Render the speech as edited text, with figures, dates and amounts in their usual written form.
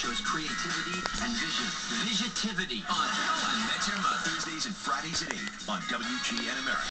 shows creativity and vision. Visitivity On How I Met Your Mother. Thursdays and Fridays at 8 on WGN America.